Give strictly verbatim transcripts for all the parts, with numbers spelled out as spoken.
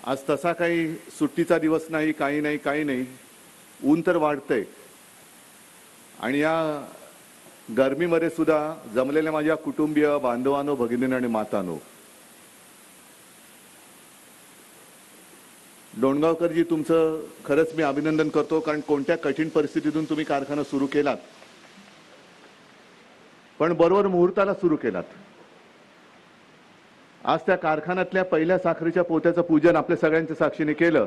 आज तसा काही सुट्टीचा दिवस नाही, काही नाही काही नाही. ऊन तर वाढतंय आणि या गरमीमध्ये सुद्धा जमलेल्या माझ्या कुटुंबीय बांधवांनो, भगिनींनो आणि मातांनो, डोणगावकरजी तुमचं खरंच मी अभिनंदन करतो, कारण कोणत्या कठीण परिस्थितीतून तुम्ही कारखाना सुरू केलात, पण बरोबर मुहूर्ताला सुरू केलात. आज त्या कारखान्यातल्या पहिल्या साखरेच्या पोत्याचं पूजन आपल्या सगळ्यांच्या साक्षीने केलं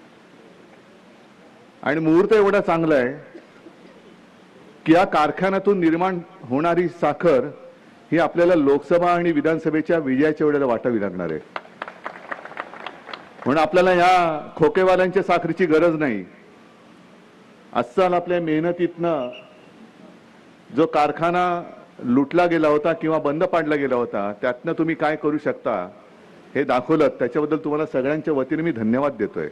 आणि मुहूर्त एवढा चांगला आहे की या कारखान्यातून निर्माण होणारी साखर ही आपल्याला लोकसभा आणि विधानसभेच्या विजयाच्या वेळेला वाटावी लागणार आहे. म्हणून आपल्याला या खोकेवाल्यांच्या साखरेची गरज नाही. अस्सल आपल्या मेहनतीतनं जो कारखाना लुटला गेला होता किंवा बंद पाडला गेला होता, त्यातनं तुम्ही काय करू शकता हे दाखवलं. त्याच्याबद्दल तुम्हाला सगळ्यांच्या वतीने मी धन्यवाद देतोय.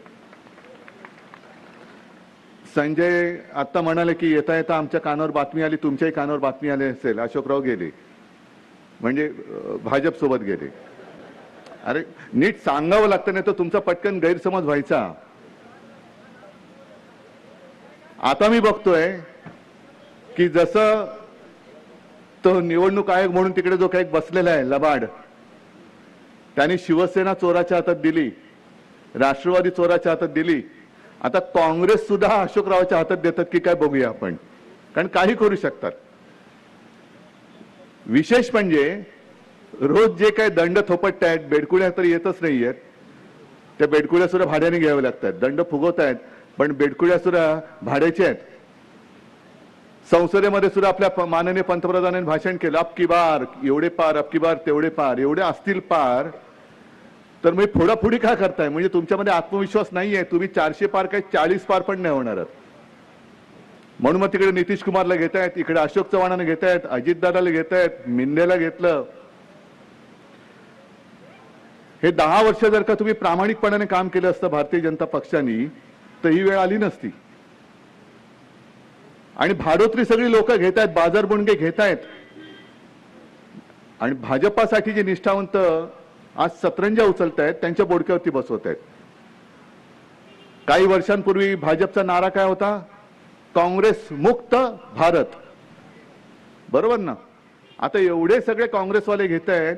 संजय आता म्हणाले की येता येता आमच्या कानावर बातमी आली, तुमच्याही कानावर बातमी आली असेल, अशोकराव गेले म्हणजे भाजप सोबत गेले. अरे नीट सांगावं लागतं, नाही तर तुमचा पटकन गैरसमज व्हायचा. आता मी बघतोय की जसं तो निवडणूक आयोग म्हणून तिकडे जो काही बसलेला आहे लबाड, त्यांनी शिवसेना चोराच्या हातात दिली, राष्ट्रवादी चोराच्या हातात दिली, आता काँग्रेस सुद्धा अशोकरावाच्या हातात देतात की काय बघूया आपण, कारण काही करू शकतात. विशेष म्हणजे रोज जे काही दंड थोपटत आहेत, बेडकुड्या तर येतच नाहीयेत, त्या बेडकुड्या सुद्धा भाड्याने घ्याव्या लागतात. दंड फुगवत आहेत पण बेडकुड्या सुद्धा भाड्याच्या आहेत. संसदेमध्ये सुद्धा आपल्या माननीय पंतप्रधानांनी भाषण केलं, अब की बार एवढे पार, अब की बार तेवढे पार, एवढे असतील पार तर मी फोडाफोडी का करताय? म्हणजे तुमच्यामध्ये आत्मविश्वास नाहीये. तुम्ही चारशे पार काय चाळीस पार पण नाही होणार. म्हणून मग तिकडे नितीश कुमारला घेतायत, इकडे अशोक चव्हाणांना घेतायत, अजितदादाला घेतायत, मिंदेला घेतलं. हे दहा वर्ष जर का तुम्ही प्रामाणिकपणाने काम केलं असतं भारतीय जनता पक्षाने, तर ही वेळ आली नसती. आणि भाडोत्री सगळी लोक घेत आहेत, बाजार बुणगे घेत आहेत. आणि भाजपासाठी जे निष्ठावंत आज सतरंजा उचलत आहेत त्यांच्या बोडक्यावरती बसवत आहेत. काही वर्षांपूर्वी भाजपचा नारा काय होता? काँग्रेस मुक्त भारत, बरोबर ना? आता एवढे सगळे काँग्रेसवाले घेत आहेत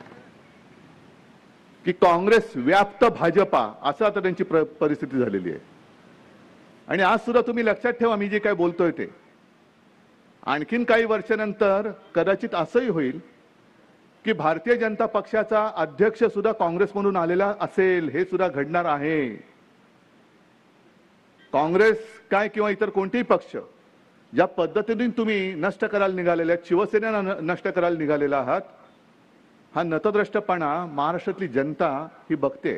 की काँग्रेस व्याप्त भाजपा, असं आता त्यांची परिस्थिती झालेली आहे. आणि आज सुद्धा तुम्ही लक्षात ठेवा, मी जे काय बोलतोय ते आणखीन काही वर्षानंतर कदाचित असंही होईल की भारतीय जनता पक्षाचा अध्यक्ष सुद्धा काँग्रेस म्हणून आलेला असेल. हे सुद्धा घडणार आहे. काँग्रेस काय किंवा इतर कोणतेही पक्ष ज्या पद्धतीने तुम्ही नष्ट करायला निघालेले आहेत, शिवसेनेला नष्ट करायला निघालेला आहात, हा नतद्रष्टपणा महाराष्ट्रातली जनता ही बघते.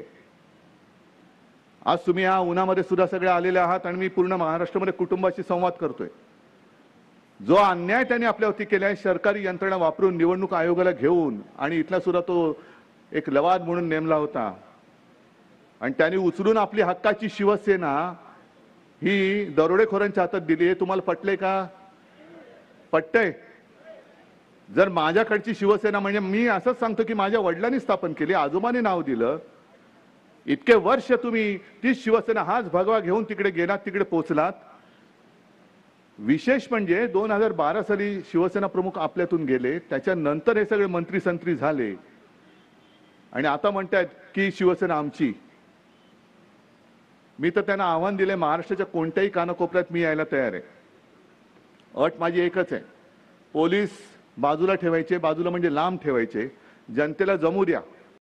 आज तुम्ही या उन्हामध्ये सुद्धा सगळे आलेले आहात आणि मी पूर्ण महाराष्ट्रामध्ये कुटुंबाशी संवाद करतोय. जो अन्याय त्यांनी आपल्यावरती केला आहे, सरकारी यंत्रणा वापरून, निवडणूक आयोगाला घेऊन, आणि इथला सुद्धा तो एक लवाद म्हणून नेमला होता, आणि त्यांनी उचलून आपली हक्काची शिवसेना ही दरोडेखोरांच्या हातात दिली. हे तुम्हाला पटले का? पटतंय? जर माझ्याकडची शिवसेना, म्हणजे मी असंच सांगतो की माझ्या वडिलांनी स्थापन केली, आजोबांनी नाव दिलं, इतके वर्ष तुम्ही तीच शिवसेना हाच भगवा घेऊन तिकडे गेलात, तिकडे पोहोचलात. विशेष म्हणजे दोन हजार बारा साली शिवसेना प्रमुख आपल्यातून गेले, त्याच्यानंतर हे सगळे मंत्री संत्री झाले आणि आता म्हणतात की शिवसेना आमची. मी तर त्यांना आव्हान दिले, महाराष्ट्राच्या कोणत्याही कानाकोपऱ्यात मी यायला तयार आहे. अट माझी एकच आहे, पोलीस बाजूला ठेवायचे, बाजूला म्हणजे लांब ठेवायचे, जनतेला जमू द्या.